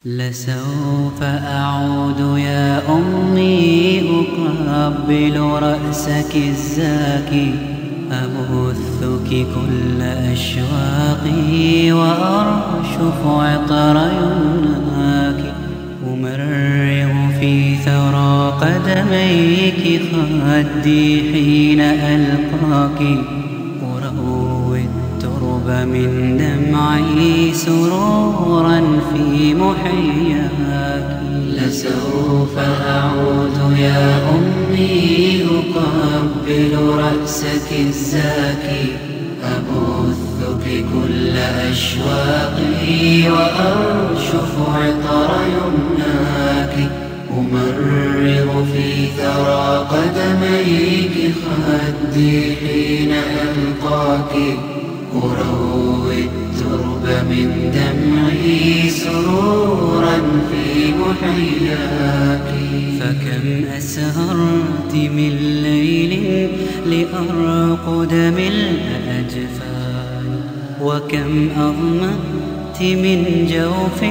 لسوف أعود يا أمي أقبل رأسك الزاكي، أبثك كل أشواقي وأرشف عطر يمناك، أمرغ في ثرى قدميك خدي حين ألقاك، أروي الترب من دمعي سرورا في محياك. لسوف أعود يا أمي أقبل رأسك الزاكي، أبثك كل أشواقي وأرشف عطر يمناك، أمرغ في ثرى قدميك خدي حين ألقاك، أروي الترب من دمعي سرورا في محياك. فكم أسهرت من ليل لأرقد ملء أجفاني، وكم أظمأت من جوف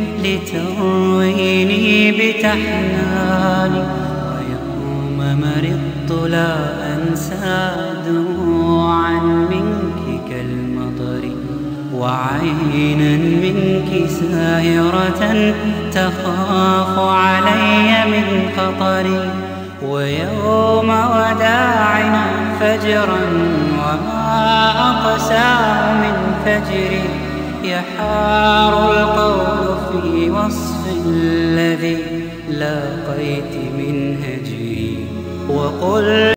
لترويني بتحناني، ويوم مرضت لا أنسى دموعا منك كالمطر، وعينا منك ساهرة تخاف علي من خطري، ويوم وداعنا فجرا وما أقسى من فجري، يحار القول في وصف الذي لاقيت من هجري. وقل